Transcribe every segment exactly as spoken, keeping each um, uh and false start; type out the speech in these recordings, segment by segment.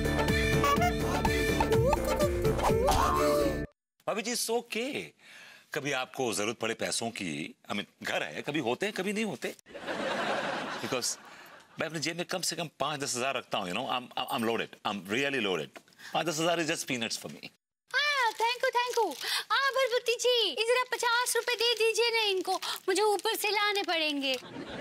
भाभी जी सो के कभी आपको जरूरत पड़े पैसों की, आई मीन घर है, कभी होते हैं कभी नहीं होते, बिकॉज मैं अपने जेब में कम से कम पांच दस हजार रखता हूँ, you know, I am loaded, I am really loaded. पांच दस हजार is just peanuts for me. Thank you thank you. हाँ भरभूति जी, जरा पचास रुपए दे दीजिए ना इनको, मुझे ऊपर से लाने पड़ेंगे।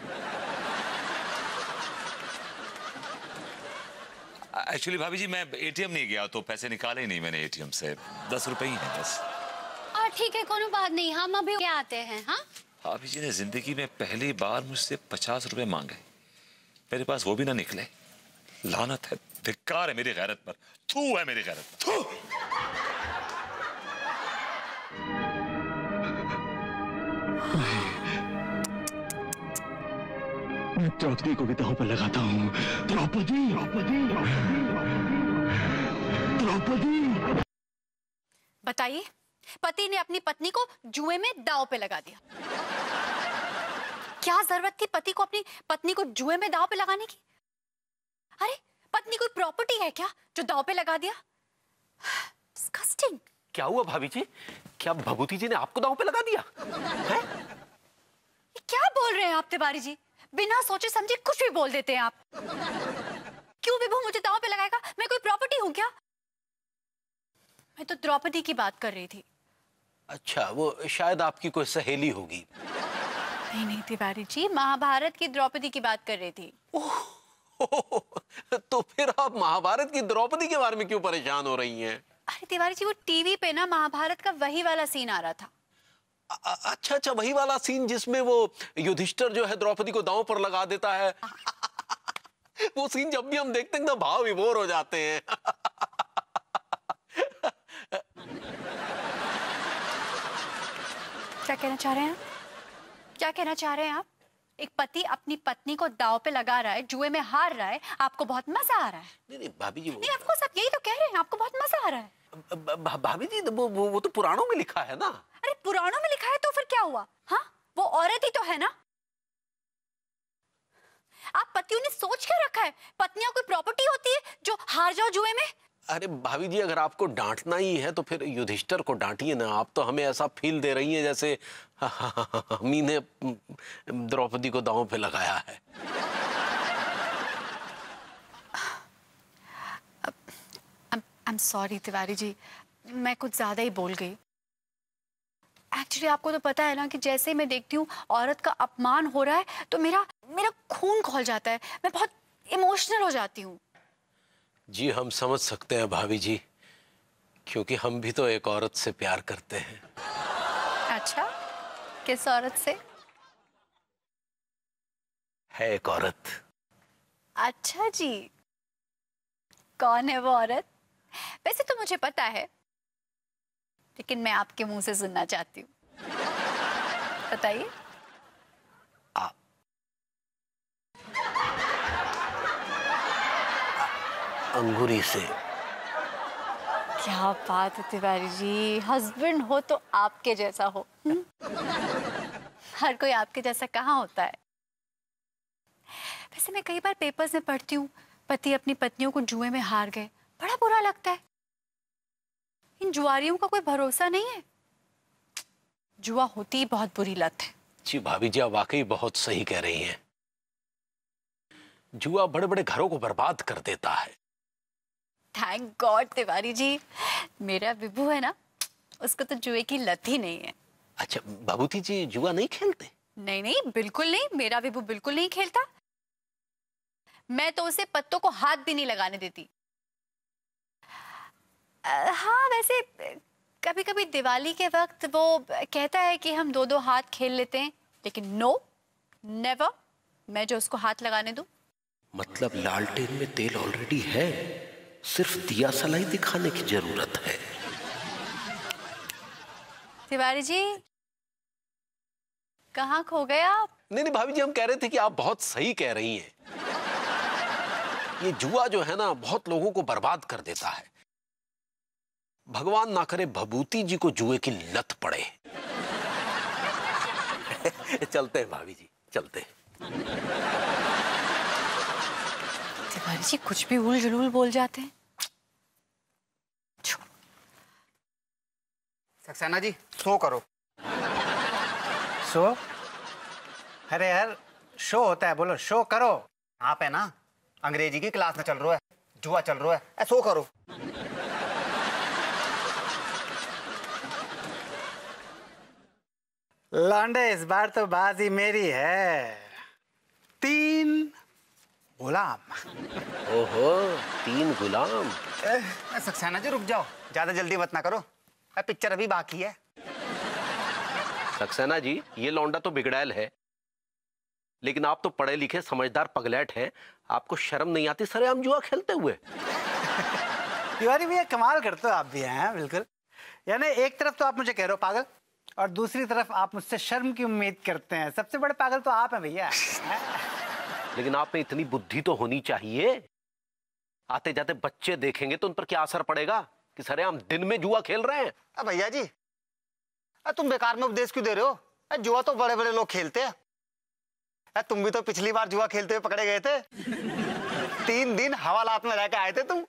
एक्चुअली भाभी जी मैं एटीएम नहीं गया तो पैसे निकाले ही नहीं मैंने एटीएम से, दस रुपए ही है बस। हाँ ठीक है, कोई बात नहीं, हम अभी क्या आते हैं। हाँ भाभी जी ने जिंदगी में पहली बार मुझसे पचास रुपए मांगे, मेरे पास वो भी ना निकले। लानत है, धिक्कार है मेरी गैरत पर, थू है मेरी गैरत पर, थू। मैं द्रौपदी को भी दांव पर लगाता हूँ। द्रौपदी, द्रौपदी, द्रौपदी। बताइए, पति ने अपनी पत्नी को जुए में दांव पे लगा दिया। क्या जरूरत थी पति को अपनी पत्नी को जुए में दांव पे लगाने की? अरे पत्नी कोई प्रॉपर्टी है क्या जो दांव पे लगा दिया? डिस्गस्टिंग। क्या हुआ भाभी जी, क्या भभूति जी ने आपको दांव पे लगा दिया है? क्या बोल रहे हैं आप तिवारी जी? बिना सोचे समझे कुछ भी बोल देते हैं आप। क्यों विभू मुझे दांव पे लगाएगा? मैं कोई प्रॉपर्टी हूं क्या? मैं तो द्रौपदी की बात कर रही थी। अच्छा, वो शायद आपकी कोई सहेली होगी। नहीं नहीं तिवारी जी, महाभारत की द्रौपदी की बात कर रही थी। ओह, तो फिर आप महाभारत की द्रौपदी के बारे में क्यों परेशान हो रही हैं? अरे तिवारी जी, वो टीवी पे ना महाभारत का वही वाला सीन आ रहा था। अच्छा अच्छा, वही वाला सीन जिसमें वो युधिष्ठिर जो है द्रौपदी को दांव पर लगा देता है। वो सीन जब भी हम देखते हैं ना भाव विभोर हो जाते हैं। क्या कहना चाह रहे हैं आप? क्या कहना चाह रहे हैं आप? एक पति अपनी पत्नी को दांव पे लगा रहा है, जुए में हार रहा है, आपको बहुत मजा आ रहा है। नहीं नहीं भाभी जी, नहीं आपको सब यही तो कह रहे हैं, आपको बहुत मजा आ रहा है। भाभी जी वो, वो वो तो पुराणों में लिखा है ना। अरे पुराणों में लिखा है तो फिर क्या हुआ? हाँ, वो औरत ही तो है ना। आप पतियों ने सोच के रखा है पत्नियां कोई प्रॉपर्टी होती है जो हार जाओ जुए में? अरे भाभी जी, अगर आपको डांटना ही है तो फिर युधिष्ठिर को डांटिए ना। आप तो हमें ऐसा फील दे रही हैं जैसे हमी ने द्रौपदी को दांव पे लगाया है। I am sorry Tiwari ji, मैं कुछ ज्यादा ही बोल गई। एक्चुअली आपको तो पता है ना कि जैसे ही मैं देखती हूँ औरत का अपमान हो रहा है तो मेरा मेरा खून खौल जाता है, मैं बहुत इमोशनल हो जाती हूँ। जी हम समझ सकते हैं भाभी जी, क्योंकि हम भी तो एक औरत से प्यार करते हैं। अच्छा, किस औरत से? है एक औरत। अच्छा जी, कौन है वो औरत? वैसे तो मुझे पता है, लेकिन मैं आपके मुंह से सुनना चाहती हूँ। बताइए। आप अंगूरी से। क्या बात है तिवारी जी, हस्बैंड हो तो आपके जैसा हो। हर कोई आपके जैसा कहाँ होता है। वैसे मैं कई बार पेपर्स में पढ़ती हूँ पति अपनी पत्नियों को जुए में हार गए, बड़ा बुरा लगता है। इन जुआरियों का कोई भरोसा नहीं है। जुआ होती ही बहुत बुरी लत है। जी भाभी जी, आप वाकई बहुत सही कह रही हैं। जुआ बड़े बड़े घरों को बर्बाद कर देता है। थैंक गॉड तिवारी जी, मेरा विभू है ना, उसको तो जुए की लत ही नहीं है। अच्छा भभूति जी जुआ नहीं खेलते? नहीं नहीं बिल्कुल नहीं, मेरा विभू बिल्कुल नहीं खेलता। मैं तो उसे पत्तों को हाथ भी नहीं लगाने देती। आ, हाँ वैसे कभी कभी दिवाली के वक्त वो कहता है कि हम दो दो हाथ खेल लेते हैं, लेकिन नो नेवर मैं जो उसको हाथ लगाने दूं। मतलब लालटेन में तेल ऑलरेडी है, सिर्फ दिया सलाई दिखाने की जरूरत है। तिवारी जी कहाँ खो गए आप? नहीं नहीं भाभी जी, हम कह रहे थे कि आप बहुत सही कह रही हैं। ये जुआ जो है ना बहुत लोगों को बर्बाद कर देता है। भगवान ना करे भभूति जी को जुए की लत पड़े। चलते हैं भाभी जी, चलते हैं। तिवारी जी कुछ भी उल जुलूल बोल जाते हैं। सक्सेना जी शो करो। शो? अरे यार शो होता है, बोलो शो करो। आप है ना अंग्रेजी की क्लास में चल रहा है, जुआ चल रहा है, ए, शो करो। लौंडे इस बार तो बाजी मेरी है। तीन गुलाम। ओहो, तीन गुलाम। ए, सक्सेना जी रुक जाओ, ज्यादा जल्दी मत ना करो, ए, पिक्चर अभी बाकी है। सक्सेना जी, ये लौंडा तो बिगड़ैल है, लेकिन आप तो पढ़े लिखे समझदार पगलैट हैं। आपको शर्म नहीं आती सरेआम जुआ खेलते हुए? तिवारी भैया कमाल करते हो आप भी हैं। बिल्कुल, यानी एक तरफ तो आप मुझे कह रहे हो पागल, और दूसरी तरफ आप मुझसे शर्म की उम्मीद करते हैं। सबसे बड़े पागल तो आप हैं भैया। लेकिन आप में इतनी बुद्धि तो होनी चाहिए। आते जाते बच्चे देखेंगे तो उन पर क्या असर पड़ेगा कि सरेआम दिन में जुआ खेल रहे हैं? अब भैया जी आ, तुम बेकार में उपदेश क्यों दे रहे हो? आ, जुआ तो बड़े बड़े लोग खेलते हैं। आ, तुम भी तो पिछली बार जुआ खेलते हुए पकड़े गए थे। तीन दिन हवालात में रह के आए थे तुम।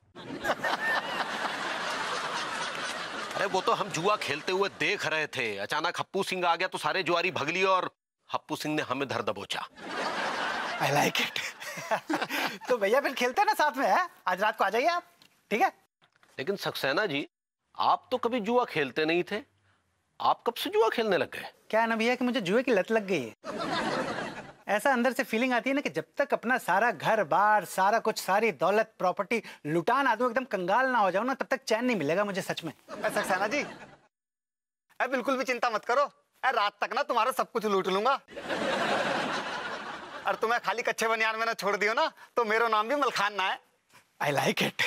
अरे वो तो हम जुआ खेलते हुए देख रहे थे, अचानक हप्पू सिंह आ गया तो सारे जुआरी भग लिए और हप्पू सिंह ने हमें धर दबोचा। I like it. तो भैया फिर खेलते हैं ना साथ में, है? आज रात को आ जाइए आप, ठीक है? लेकिन सक्सेना जी, आप तो कभी जुआ खेलते नहीं थे, आप कब से जुआ खेलने लग गए? क्या है ना भैया कि मुझे जुए की लत लग गई है। ऐसा अंदर से फीलिंग आती है ना कि जब तक अपना सारा घर बार, सारा कुछ, सारी दौलत प्रॉपर्टी लुटा ना दूं, एकदम कंगाल ना हो जाऊं ना, तब तक चैन नहीं मिलेगा मुझे सच में। सक्सेना जी ए, बिल्कुल भी चिंता मत करो, ए, रात तक ना तुम्हारा सब कुछ लूट लूंगा। और तुम्हें खाली कच्चे बनियान में ना छोड़ दियो ना तो मेरा नाम भी मलखान ना है। I like it.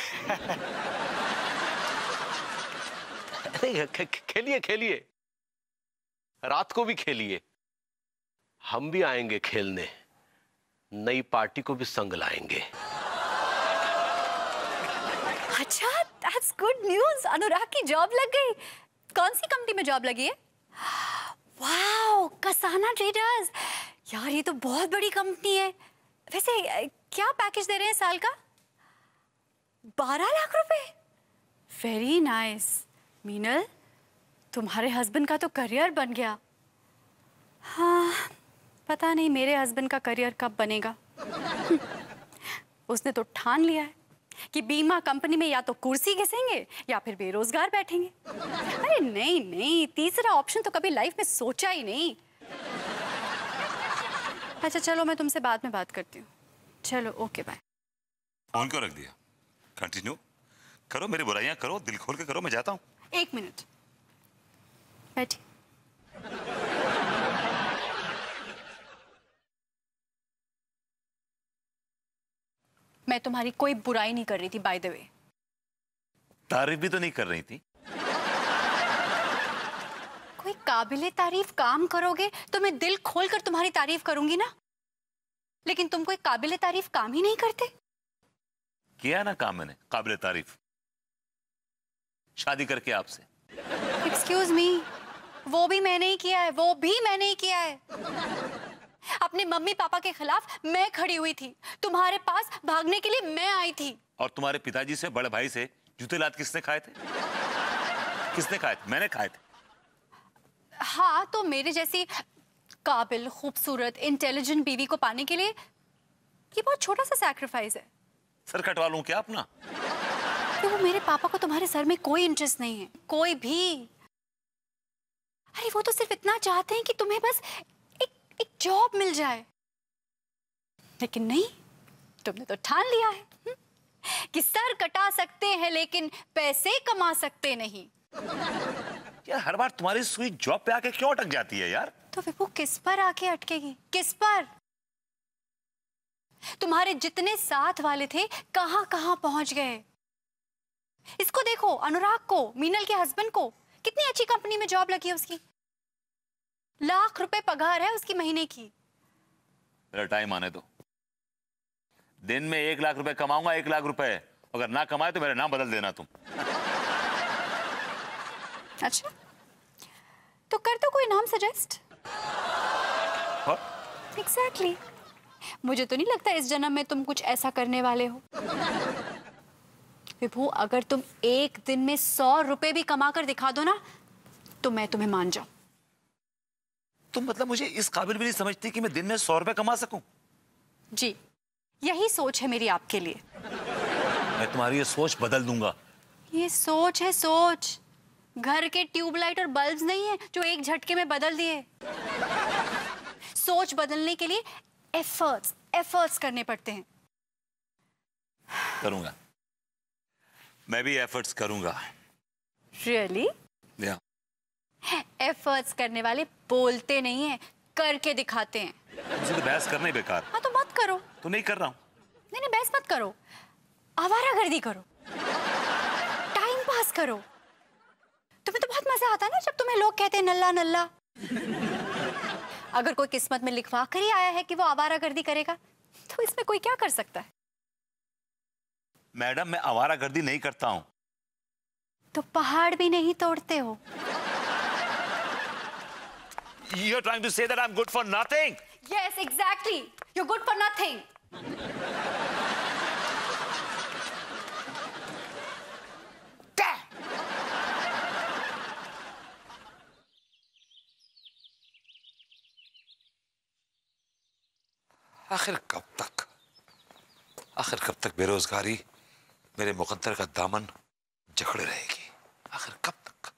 खेलिए खेलिए, रात को भी खेलिए, हम भी आएंगे खेलने, नई पार्टी को भी संग लाएंगे। अच्छा, दैट्स गुड न्यूज़। अनुराग की जॉब लग गई। कौन सी कंपनी में जॉब लगी है? Wow, Kasana traders. यार ये तो बहुत बड़ी कंपनी है। वैसे क्या पैकेज दे रहे हैं साल का? बारह लाख रुपए। Very nice. मीनल, तुम्हारे हस्बैंड का तो करियर बन गया। हाँ, पता नहीं मेरे हस्बैंड का करियर कब बनेगा। उसने तो ठान लिया है कि बीमा कंपनी में या तो कुर्सी घिसेंगे या फिर बेरोजगार बैठेंगे। अरे नहीं नहीं, तीसरा ऑप्शन तो कभी लाइफ में सोचा ही नहीं। अच्छा चलो, मैं तुमसे बाद में बात करती हूँ। चलो ओके बाय। फोन क्यों रख दिया? कंटिन्यू करो, मेरी बुराइयां करो, दिल खोल के करो, मैं जाता हूँ। एक मिनट बैठी। मैं तुम्हारी कोई बुराई नहीं कर रही थी, बाय द वे। तारीफ भी तो नहीं कर रही थी। कोई काबिले तारीफ काम करोगे तो मैं दिल खोलकर तुम्हारी तारीफ करूंगी ना, लेकिन तुम कोई काबिले तारीफ काम ही नहीं करते। किया ना काम मैंने काबिले तारीफ, शादी करके आपसे। एक्सक्यूज मी, वो भी मैंने ही किया है, वो भी मैंने ही किया है। अपने मम्मी पापा के खिलाफ मैं खड़ी हुई थी, तुम्हारे पास भागने के लिए मैं आई थी। और तुम्हारे पिताजी से, बड़े भाई से जूते लात किसने खाए थे? किसने खाए थे? मैंने खाए थे। हाँ, तो मेरे जैसी काबिल, खूबसूरत, इंटेलिजेंट बीवी को पाने के लिए ये बहुत छोटा सा सैक्रिफाइस है। सर कटवा लूं क्या अपना? तो वो मेरे पापा को तुम्हारे सर में कोई इंटरेस्ट नहीं है, कोई भी। अरे वो तो सिर्फ इतना चाहते हैं कि तुम्हें बस एक एक जॉब मिल जाए। लेकिन नहीं, तुमने तो ठान लिया है हुँ? कि सर कटा सकते हैं लेकिन पैसे कमा सकते नहीं। यार हर बार तुम्हारी सुई जॉब पे आके क्यों अटक जाती है यार? तो विपू किस पर आके अटकेगी? किस पर? तुम्हारे जितने साथ वाले थे कहां कहां पहुंच गए। इसको देखो, अनुराग को, मीनल के हस्बैंड को, कितनी अच्छी कंपनी में जॉब लगी है उसकी। लाख रुपए पगार है उसकी महीने की। मेरा टाइम आने दो। दिन में एक लाख रुपए कमाऊंगा, एक लाख रुपए। अगर ना कमाए तो मेरा नाम बदल देना तुम। अच्छा, तो कर दो कोई नाम सजेस्ट। एग्जैक्टली। मुझे तो नहीं लगता इस जन्म में तुम कुछ ऐसा करने वाले हो। विभू, अगर तुम एक दिन में सौ रुपए भी कमा कर दिखा दो ना, तो मैं तुम्हें मान जाऊं। तुम मतलब मुझे इस काबिल भी नहीं समझती कि मैं दिन में सौ रुपए कमा सकूं? जी, यही सोच है मेरी आपके लिए। मैं तुम्हारी ये सोच बदल दूंगा। ये सोच है सोच, घर के ट्यूबलाइट और बल्ब्स नहीं है जो एक झटके में बदल दिए। सोच बदलने के लिए एफर्ट्स एफर्ट्स करने पड़ते हैं। करूंगा, मैं भी एफर्ट्स करूंगा। रियली? या एफर्ट्स करने वाले बोलते नहीं हैं, करके दिखाते हैं। मुझे तो बहस करना ही बेकार। हाँ तो मत करो। तो नहीं कर रहा हूं। नहीं नहीं, बहस मत करो, आवारागर्दी करो, टाइम पास करो। तुम्हें तो बहुत मजा आता है ना जब तुम्हें लोग कहते हैं नल्ला नल्ला। अगर कोई किस्मत में लिखवा कर ही आया है कि वो आवारागर्दी करेगा, तो इसमें कोई क्या कर सकता है? मैडम, मैं आवारागर्दी नहीं करता हूं। तो पहाड़ भी नहीं तोड़ते हो। You're trying to say that I'm good for nothing? Yes, exactly. You're good for nothing. आखिर कब तक आखिर कब तक बेरोजगारी मेरे मुकद्दर का दामन जकड़े रहेगी? आखिर कब तक?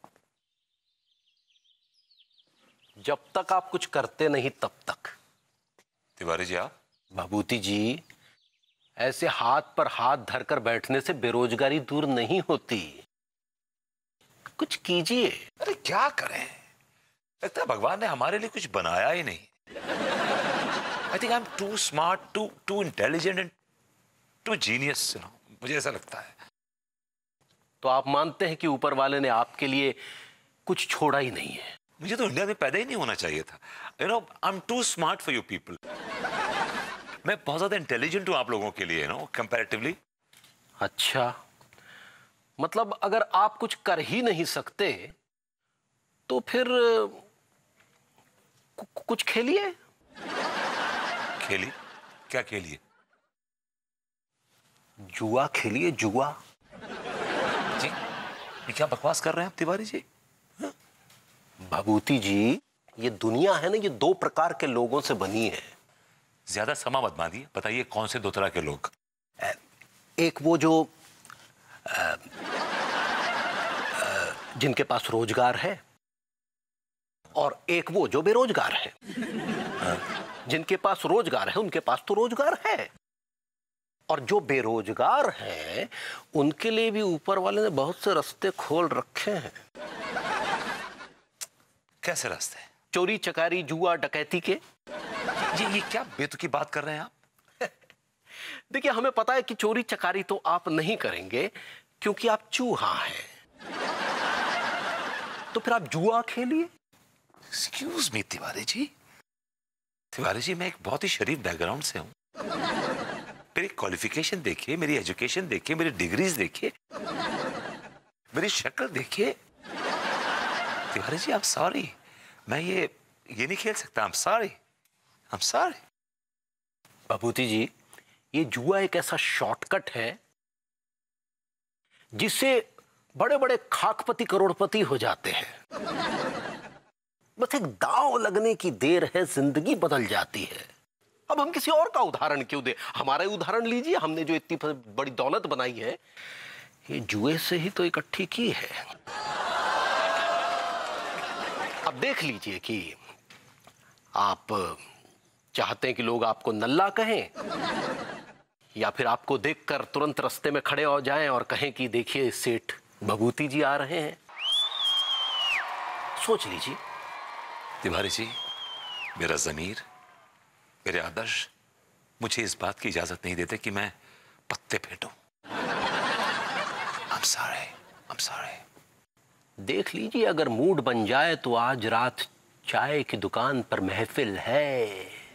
जब तक आप कुछ करते नहीं तब तक। तिवारी जी, आप? भभूति जी, ऐसे हाथ पर हाथ धरकर बैठने से बेरोजगारी दूर नहीं होती। कुछ कीजिए। अरे क्या करें, लगता है भगवान ने हमारे लिए कुछ बनाया ही नहीं। I think I'm too smart, too too intelligent and too genius, you know. मुझे ऐसा लगता है। तो आप मानते हैं कि ऊपर वाले ने आपके लिए कुछ छोड़ा ही नहीं है? मुझे तो इंडिया में पैदा ही नहीं होना चाहिए था। You know, I'm too smart for you people. मैं बहुत ज्यादा इंटेलिजेंट हूं आप लोगों के लिए, you know, comparatively. अच्छा, मतलब अगर आप कुछ कर ही नहीं सकते तो फिर कु- कुछ खेलिए। खेली? क्या खेलिए? जुआ खेलिए, जुआ। जी, ये क्या बकवास कर रहे हैं आप तिवारी जी? भभूति जी, ये दुनिया है ना, ये दो प्रकार के लोगों से बनी है। ज्यादा समा मत बांधिए, बताइए कौन से दो तरह के लोग? एक वो जो आ, आ, जिनके पास रोजगार है, और एक वो जो बेरोजगार है। जिनके पास रोजगार है उनके पास तो रोजगार है, और जो बेरोजगार है उनके लिए भी ऊपर वाले ने बहुत से रास्ते खोल रखे हैं। कैसे रास्ते? चोरी चकारी, जुआ, डकैती के। ये ये क्या बेतुकी बात कर रहे हैं आप? देखिए, हमें पता है कि चोरी चकारी तो आप नहीं करेंगे क्योंकि आप चूहा हैं। तो फिर आप जुआ खेलिए। एक्सक्यूज मी तिवारी जी, तिवारी जी, मैं एक बहुत ही शरीफ बैकग्राउंड से हूं। मेरी क्वालिफिकेशन देखिए, मेरी एजुकेशन देखिए, मेरी डिग्रीज देखिए, मेरी शक्ल देखिए। Tiwari ji, I am sorry, मैं ये ये नहीं खेल सकता। I am sorry, I am sorry. Bhabhuti ji, ये जुआ एक ऐसा शॉर्टकट है जिससे बड़े बड़े खाकपति करोड़पति हो जाते हैं। बस एक दांव लगने की देर है, जिंदगी बदल जाती है। अब हम किसी और का उदाहरण क्यों दें? हमारा ही उदाहरण लीजिए। हमने जो इतनी बड़ी दौलत बनाई है, ये जुए से ही तो इकट्ठी की है। अब देख लीजिए कि आप चाहते हैं कि लोग आपको नल्ला कहें, या फिर आपको देखकर तुरंत रास्ते में खड़े हो जाएं और कहें कि देखिए सेठ भभूति जी आ रहे हैं। सोच लीजिए। तिवारी जी, मेरा ज़मीर, मेरे आदर्श मुझे इस बात की इजाजत नहीं देते कि मैं पत्ते फेंटूं। I'm sorry, I'm sorry. देख लीजिए, अगर मूड बन जाए तो आज रात चाय की दुकान पर महफिल है।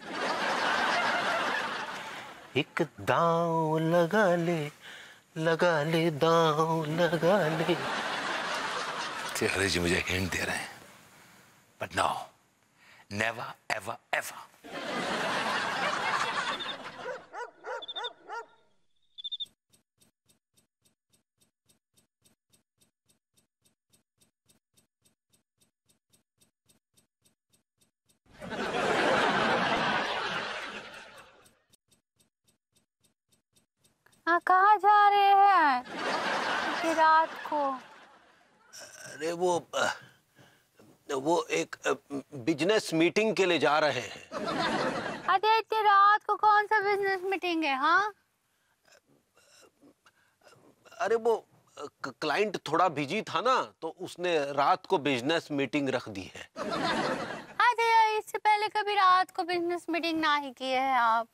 एक दांव लगा ले, लगा ले, दांव लगा ले। तिवारी जी मुझे हिंट दे रहे हैं, but no, never, ever, ever. भैया कहाँ जा रहे हैं इतनी रात को? अरे वो वो एक बिजनेस मीटिंग के लिए जा रहे हैं। अरे इतनी रात को कौन सा बिजनेस मीटिंग है? हाँ, अरे वो क्लाइंट थोड़ा बिजी था ना, तो उसने रात को बिजनेस मीटिंग रख दी है। अरे इससे पहले कभी रात को बिजनेस मीटिंग ना ही किए हैं आप?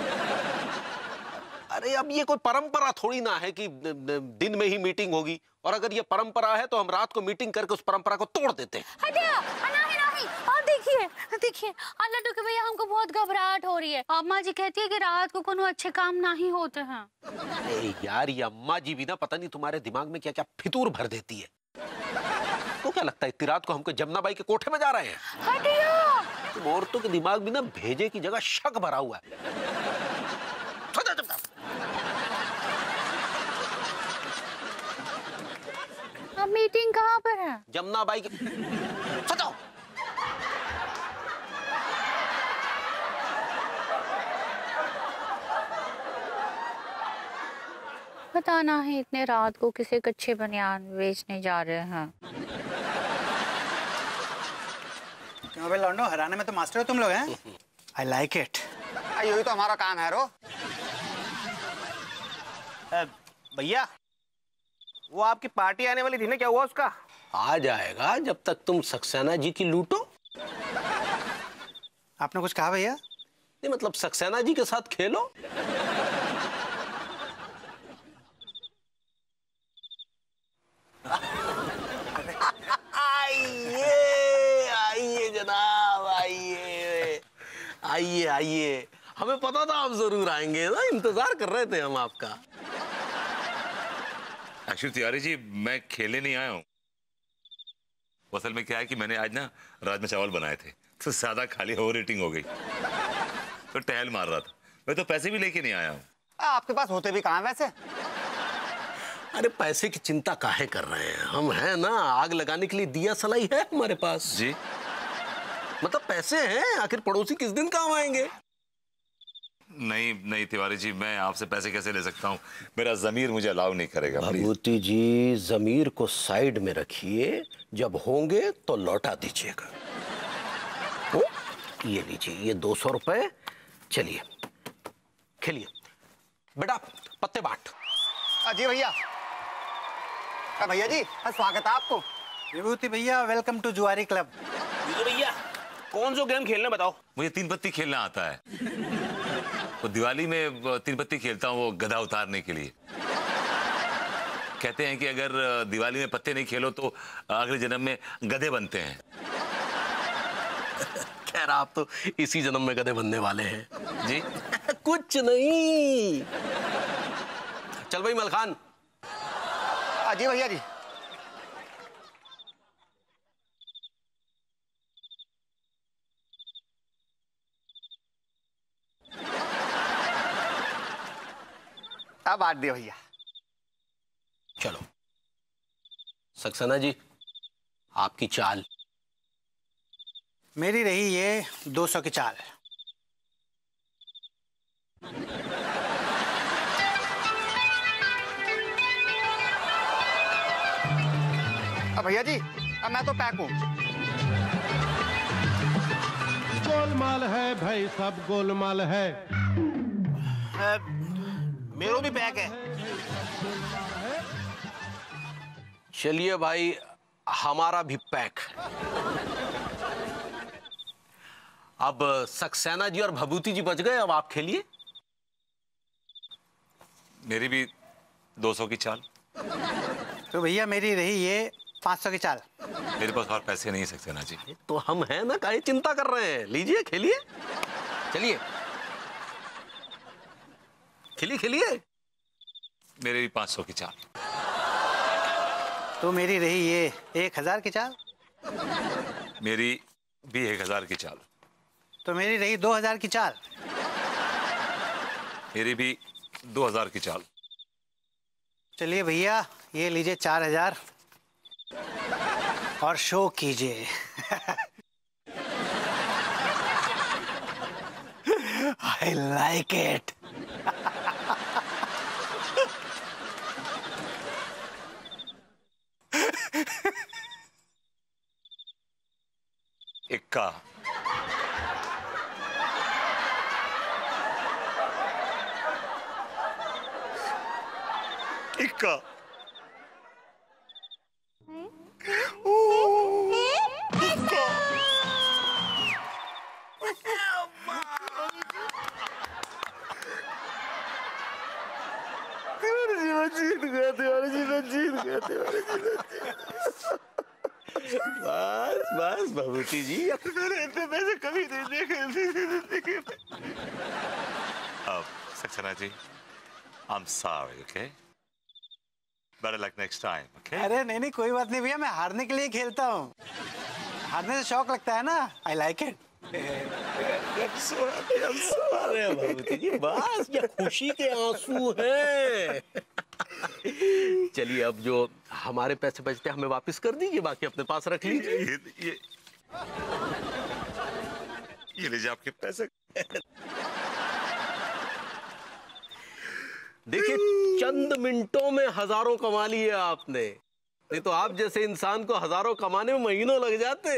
अरे अब ये कोई परंपरा थोड़ी ना है कि दिन में ही मीटिंग होगी, और अगर ये परंपरा है तो हम रात को मीटिंग करके उस परंपरा को तोड़ देते हैं। नहीं नहीं, और देखिए देखिए लड्डू के भैया, हमको बहुत घबराहट हो रही है। अम्मा जी कहती है कि रात को कोनो अच्छे काम नहीं होते हैं। अरे यार, ये अम्मा जी भी ना पता नहीं तुम्हारे दिमाग में क्या क्या फितूर भर देती है। तो क्या लगता है इतनी रात को हमको जमुना बाई के कोठे में जा रहे हैं? हटिया, तुम औरतों के दिमाग में ना भेजे की जगह शक भरा हुआ है। अब मीटिंग कहाँ पर है? जमुना बाई के सजाओ। पता ना है इतने रात को किसे कच्चे बनियान बेचने जा रहे हैं। क्यों बे लौंडो, हराने में तो मास्टर हो तुम लोग हैं। I like it. यही तो हमारा काम है रो। भैया, वो आपकी पार्टी आने वाली थी ना, क्या हुआ उसका? आ जाएगा जब तक तुम सक्सेना जी की लूटो। आपने कुछ कहा भैया? नहीं मतलब सक्सेना जी के साथ खेलो। आइए आइए जनाब, आइए आइए आइए। हमें पता था आप जरूर आएंगे ना, इंतजार कर रहे थे हम आपका। एक्चुअली तिवारी जी, मैं खेलने नहीं आया हूँ। असल में क्या है कि मैंने आज ना राजमा चावल बनाए थे, तो ज्यादा खाली ओवर रेटिंग हो गई, तो टहल मार रहा था। मैं तो पैसे भी लेके नहीं आया हूँ। आपके पास होते भी कहाँ वैसे? अरे पैसे की चिंता काहे कर रहे हैं, हम हैं ना, आग लगाने के लिए दिया सलाई है हमारे पास। जी मतलब पैसे हैं, आखिर पड़ोसी किस दिन काम आएंगे। नहीं नहीं तिवारी जी, मैं आपसे पैसे कैसे ले सकता हूँ, मेरा जमीर मुझे अलाउ नहीं करेगा। भगवती जी, जमीर को साइड में रखिए, जब होंगे तो लौटा दीजिएगा। ओ, ये लीजिए, ये दो सौ रुपए। चलिए खेलिए बेटा, पत्ते बांट। जी भैया। भैया जी, स्वागत है आपको। विभूति भैया, वेलकम टू जुआरी क्लब। भैया, कौन सा गेम खेलना बताओ? मुझे तीन पत्ती खेलना आता है। वो दिवाली में तीन पत्ती खेलता हूँ, वो गधा उतारने के लिए। कहते हैं कि अगर दिवाली में पत्ते नहीं खेलो तो अगले जन्म में गधे बनते हैं। खैर, आप तो इसी जन्म में गधे बनने वाले हैं। जी कुछ नहीं। चल भाई मलखान। जी भैया जी। अब बांट दिया भैया। चलो सक्सेना जी, आपकी चाल। मेरी रही ये दो सौ की चाल। अब भैया जी, अब मैं तो पैक हूँ। गोलमाल है भाई, सब गोलमाल है। मेरा भी पैक है। चलिए भाई, हमारा भी पैक। अब सक्सेना जी और भभूति जी बच गए, अब आप खेलिए। मेरी भी दो सौ की चाल। तो भैया मेरी रही ये पाँच सौ की चाल। मेरे पास और पैसे नहीं सक्सेना जी। तो हम हैं ना, काहे चिंता कर रहे हैं। लीजिए खेलिए, चलिए खेलिए खेलिए। मेरे भी पाँच सौ की चाल। तो मेरी रही ये एक हजार की चाल। मेरी भी एक हजार की चाल। तो मेरी रही दो हजार की चाल। मेरी भी दो हजार की चाल। चलिए भैया, ये लीजिए चार हजार और शो कीजिए। I like it. इक्का। इक्का। जीत गया तिवारी जी, मैं जीत गया तिवारी जी, मैं बस बस भभूति जी, मैंने इतने पैसे कभी नहीं देखे। अब Saxena ji, I'm sorry, okay? Better luck next time, okay? अरे नहीं नहीं कोई बात नहीं भैया, मैं हारने के लिए खेलता हूँ। हारने से शौक लगता है ना, आई लाइक इट। अरे भभूति जी, बस ये खुशी के आंसू हैं। चलिए अब जो हमारे पैसे बचते हमें वापस कर दीजिए, बाकी अपने पास रख लीजिए। ये ये ये लीजिए आपके पैसे। देखिए, चंद मिनटों में हजारों कमा लिए आपने, नहीं तो आप जैसे इंसान को हजारों कमाने में महीनों लग जाते।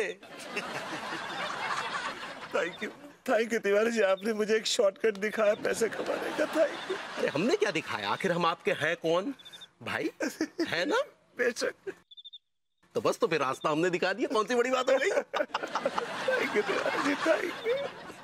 Thank you, thank you Tiwari ji, आपने मुझे एक शॉर्टकट दिखाया पैसे कमाने का। Thank you. अरे हमने क्या दिखाया, आखिर हम आपके हैं कौन भाई, है ना? बेशक। तो बस, तो फिर रास्ता हमने दिखा दिया, कौन सी बड़ी बात हो गई। Thank you Tiwari ji, thank you.